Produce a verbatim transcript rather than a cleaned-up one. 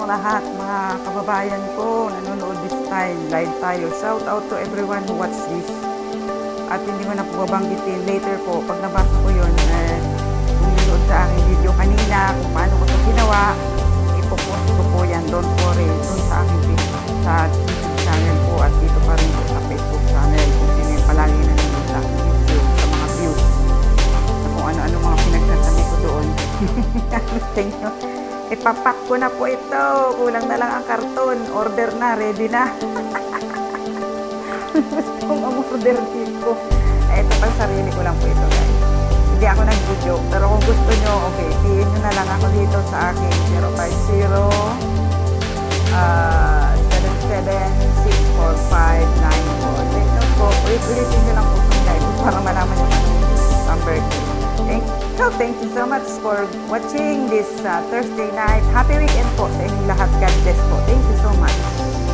lahat, mga kababayan ko, nanonood this time, live tayo. Shout out to everyone who watch this. At hindi ko na po babanggitin later po, pag nabasa ko yun, eh, kung nanonood sa aking video kanina, kung paano ko ito ginawa, ipopost ko po yan, don't worry, dun sa aking sa YouTube channel po at dito pa rin po sa Facebook channel, kung sino yung palagi nanonood sa video, sa mga views, sa kung ano-ano mga pinagsasabi ko doon. Thank you. Ipapak ko na po ito. Kulang na lang ang karton. Order na. Ready na. Gusto kong umorder dito. Eh, ito pang sarili ko lang po ito, guys. Hindi ako nag-video. Pero kung gusto nyo, okay, P M nyo na lang ako dito sa akin. zero five zero seven seven six four five nine four. Thank you po. Ulit-ulitin nyo lang po sa live para malaman nyo ang number. Thank you. So, thank you so much for watching this uh, Thursday night. Happy weekend po sa inyong lahat. God bless po. Thank you so much.